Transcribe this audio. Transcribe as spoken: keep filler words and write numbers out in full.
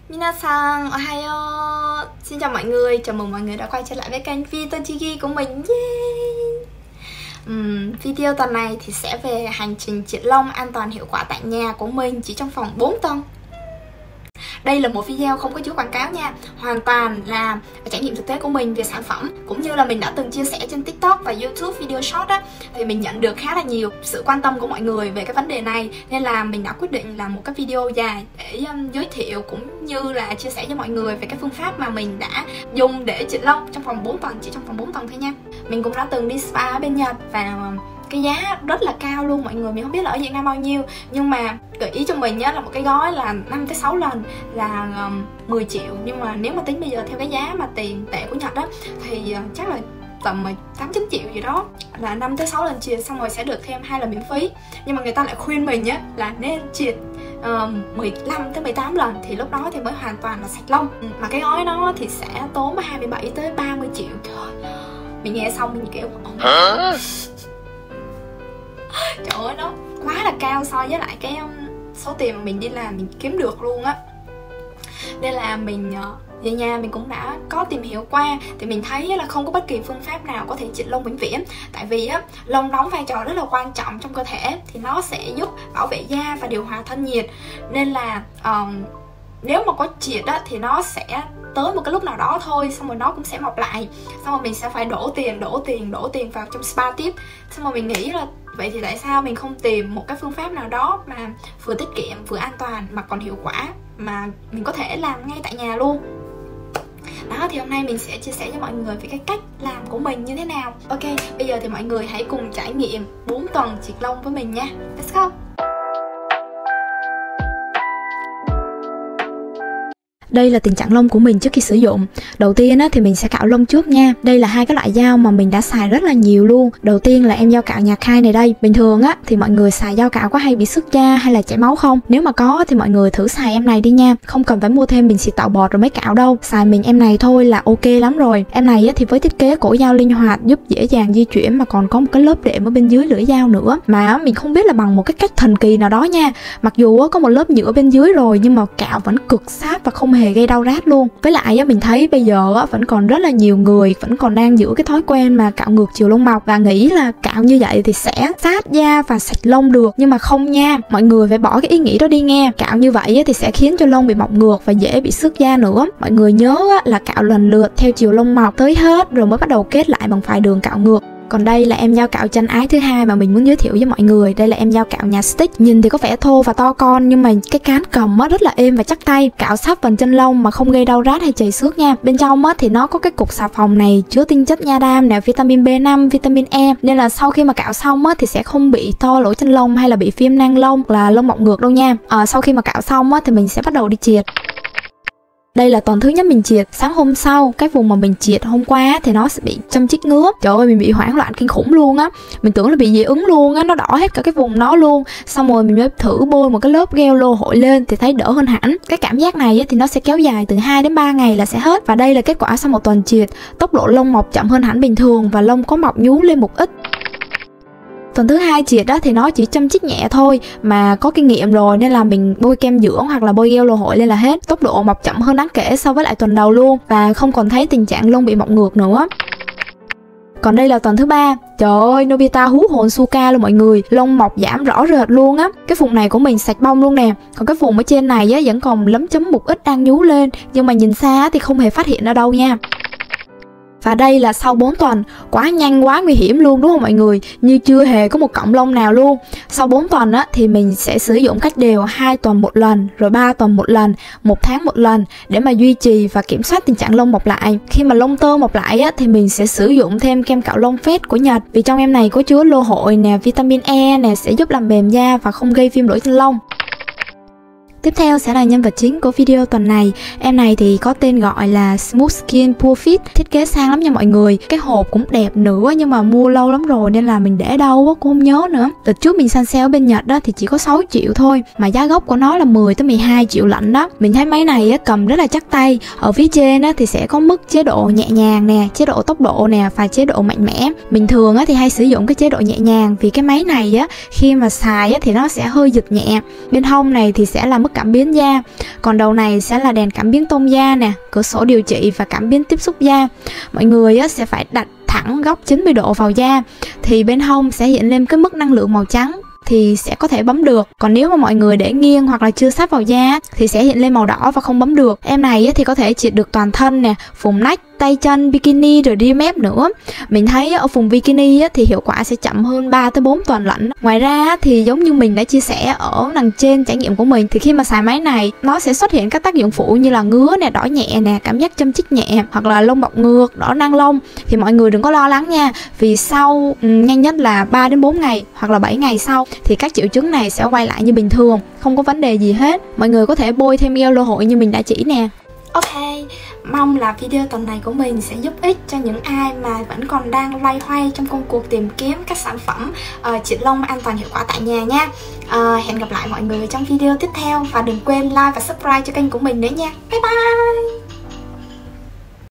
Minasan, ohayo. Xin chào mọi người, chào mừng mọi người đã quay trở lại với kênh Vitochigi của mình. Yeah. uhm, Video tuần này thì sẽ về hành trình triệt lông an toàn hiệu quả tại nhà của mình chỉ trong vòng bốn tuần. Đây là một video không có chứa quảng cáo nha, hoàn toàn là trải nghiệm thực tế của mình về sản phẩm. Cũng như là mình đã từng chia sẻ trên TikTok và YouTube video short á, thì mình nhận được khá là nhiều sự quan tâm của mọi người về cái vấn đề này. Nên là mình đã quyết định làm một cái video dài để um, giới thiệu cũng như là chia sẻ cho mọi người về cái phương pháp mà mình đã dùng để triệt lông trong vòng bốn tuần, chỉ trong vòng bốn tuần thôi nha. Mình cũng đã từng đi spa ở bên Nhật và cái giá rất là cao luôn mọi người, mình không biết là ở Việt Nam bao nhiêu, nhưng mà gợi ý cho mình nhá là một cái gói là năm tới sáu lần là um, mười triệu. Nhưng mà nếu mà tính bây giờ theo cái giá mà tiền tệ của Nhật á thì uh, chắc là tầm tám chín triệu gì đó, là năm tới sáu lần triệt xong rồi sẽ được thêm hai lần miễn phí. Nhưng mà người ta lại khuyên mình nhá là nên triệt uh, mười lăm tới mười tám lần thì lúc đó thì mới hoàn toàn là sạch lông. Mà cái gói đó thì sẽ tốn hai mươi bảy tới ba mươi triệu. Trời, mình nghe xong mình kiểu oh. Trời ơi, nó quá là cao so với lại cái um, số tiền mà mình đi làm mình kiếm được luôn á. Nên là mình uh, về nhà mình cũng đã có tìm hiểu qua, thì mình thấy là không có bất kỳ phương pháp nào có thể triệt lông vĩnh viễn. Tại vì á, lông đóng vai trò rất là quan trọng trong cơ thể, thì nó sẽ giúp bảo vệ da và điều hòa thân nhiệt. Nên là um, nếu mà có triệt á, thì nó sẽ tới một cái lúc nào đó thôi, xong rồi nó cũng sẽ mọc lại. Xong rồi mình sẽ phải đổ tiền, đổ tiền, đổ tiền vào trong spa tiếp. Xong rồi mình nghĩ là vậy thì tại sao mình không tìm một cái phương pháp nào đó mà vừa tiết kiệm, vừa an toàn mà còn hiệu quả, mà mình có thể làm ngay tại nhà luôn. Đó, thì hôm nay mình sẽ chia sẻ cho mọi người về cái cách làm của mình như thế nào. Ok, bây giờ thì mọi người hãy cùng trải nghiệm bốn tuần triệt lông với mình nha. Let's go! Đây là tình trạng lông của mình trước khi sử dụng. Đầu tiên á, thì mình sẽ cạo lông trước nha. Đây là hai cái loại dao mà mình đã xài rất là nhiều luôn. Đầu tiên là em dao cạo nhà Khai này đây. Bình thường á thì mọi người xài dao cạo có hay bị sứt da hay là chảy máu không? Nếu mà có thì mọi người thử xài em này đi nha. Không cần phải mua thêm bình xịt tạo bọt rồi mới cạo đâu. Xài mình em này thôi là ok lắm rồi. Em này á, thì với thiết kế cổ dao linh hoạt, giúp dễ dàng di chuyển, mà còn có một cái lớp đệm ở bên dưới lưỡi dao nữa. Mà mình không biết là bằng một cái cách thần kỳ nào đó nha. Mặc dù á, có một lớp nhựa bên dưới rồi nhưng mà cạo vẫn cực sát và không hề gây đau rát luôn. Với lại mình thấy bây giờ vẫn còn rất là nhiều người vẫn còn đang giữ cái thói quen mà cạo ngược chiều lông mọc và nghĩ là cạo như vậy thì sẽ sát da và sạch lông được. Nhưng mà không nha, mọi người phải bỏ cái ý nghĩ đó đi nghe. Cạo như vậy thì sẽ khiến cho lông bị mọc ngược và dễ bị xước da nữa. Mọi người nhớ là cạo lần lượt theo chiều lông mọc tới hết rồi mới bắt đầu kết lại bằng vài đường cạo ngược. Còn đây là em dao cạo chân ái thứ hai mà mình muốn giới thiệu với mọi người. Đây là em dao cạo nhà Stitch. Nhìn thì có vẻ thô và to con nhưng mà cái cán cầm á rất là êm và chắc tay. Cạo sát phần chân lông mà không gây đau rát hay chảy xước nha. Bên trong á thì nó có cái cục xà phòng này chứa tinh chất nha đam nè, vitamin B năm, vitamin E. Nên là sau khi mà cạo xong á thì sẽ không bị to lỗ chân lông hay là bị phim nang lông là lông mọc ngược đâu nha. À, sau khi mà cạo xong á thì mình sẽ bắt đầu đi triệt. Đây là tuần thứ nhất mình triệt. Sáng hôm sau, cái vùng mà mình triệt hôm qua thì nó sẽ bị châm chích ngứa. Trời ơi, mình bị hoảng loạn kinh khủng luôn á. Mình tưởng là bị dị ứng luôn á, nó đỏ hết cả cái vùng nó luôn. Xong rồi mình mới thử bôi một cái lớp gel lô hội lên thì thấy đỡ hơn hẳn. Cái cảm giác này thì nó sẽ kéo dài từ hai đến ba ngày là sẽ hết. Và đây là kết quả sau một tuần triệt. Tốc độ lông mọc chậm hơn hẳn bình thường và lông có mọc nhú lên một ít. Tuần thứ hai triệt đó thì nó chỉ châm chích nhẹ thôi, mà có kinh nghiệm rồi nên là mình bôi kem dưỡng hoặc là bôi gel lô hội lên là hết. Tốc độ mọc chậm hơn đáng kể so với lại tuần đầu luôn và không còn thấy tình trạng lông bị mọc ngược nữa. Còn đây là tuần thứ ba. Trời ơi, Nobita hú hồn Suka luôn mọi người. Lông mọc giảm rõ rệt luôn á. Cái vùng này của mình sạch bông luôn nè. Còn cái vùng ở trên này á vẫn còn lấm chấm một ít đang nhú lên, nhưng mà nhìn xa thì không hề phát hiện ra đâu nha. Và đây là sau bốn tuần, quá nhanh quá nguy hiểm luôn đúng không mọi người? Như chưa hề có một cọng lông nào luôn. Sau bốn tuần á thì mình sẽ sử dụng cách đều hai tuần một lần, rồi ba tuần một lần, một tháng một lần để mà duy trì và kiểm soát tình trạng lông mọc lại. Khi mà lông tơ mọc lại á thì mình sẽ sử dụng thêm kem cạo lông phết của Nhật. Vì trong em này có chứa lô hội nè, vitamin E nè, sẽ giúp làm mềm da và không gây viêm lỗ chân lông. Tiếp theo sẽ là nhân vật chính của video tuần này. Em này thì có tên gọi là Smooth Skin Pure Fit. Thiết kế sang lắm nha mọi người. Cái hộp cũng đẹp nữa nhưng mà mua lâu lắm rồi nên là mình để đâu cũng không nhớ nữa. Đợt trước mình săn sale ở bên Nhật đó thì chỉ có sáu triệu thôi, mà giá gốc của nó là mười tới mười hai triệu lận đó. Mình thấy máy này á, cầm rất là chắc tay. Ở phía trên á, thì sẽ có mức chế độ nhẹ nhàng nè, chế độ tốc độ nè và chế độ mạnh mẽ. Bình thường á, thì hay sử dụng cái chế độ nhẹ nhàng vì cái máy này á, khi mà xài á, thì nó sẽ hơi giật nhẹ. Bên hông này thì sẽ là mức cảm biến da. Còn đầu này sẽ là đèn cảm biến tông da nè, cửa sổ điều trị và cảm biến tiếp xúc da. Mọi người á, sẽ phải đặt thẳng góc chín mươi độ vào da thì bên hông sẽ hiện lên cái mức năng lượng màu trắng thì sẽ có thể bấm được. Còn nếu mà mọi người để nghiêng hoặc là chưa sát vào da thì sẽ hiện lên màu đỏ và không bấm được. Em này thì có thể chịu được toàn thân nè, vùng nách, tay chân, bikini rồi ria mép nữa. Mình thấy ở vùng bikini thì hiệu quả sẽ chậm hơn ba tới bốn tuần lận. Ngoài ra thì giống như mình đã chia sẻ ở đằng trên trải nghiệm của mình, thì khi mà xài máy này nó sẽ xuất hiện các tác dụng phụ như là ngứa nè, đỏ nhẹ nè, cảm giác châm chích nhẹ hoặc là lông bọng ngược, đỏ nang lông. Thì mọi người đừng có lo lắng nha, vì sau nhanh nhất là ba đến bốn ngày hoặc là bảy ngày sau thì các triệu chứng này sẽ quay lại như bình thường, không có vấn đề gì hết. Mọi người có thể bôi thêm gel lô hội như mình đã chỉ nè. Ok, mong là video tuần này của mình sẽ giúp ích cho những ai mà vẫn còn đang loay hoay trong công cuộc tìm kiếm các sản phẩm uh, chỉnh lông an toàn hiệu quả tại nhà nha. Uh, hẹn gặp lại mọi người trong video tiếp theo và đừng quên like và subscribe cho kênh của mình nữa nha. Bye bye!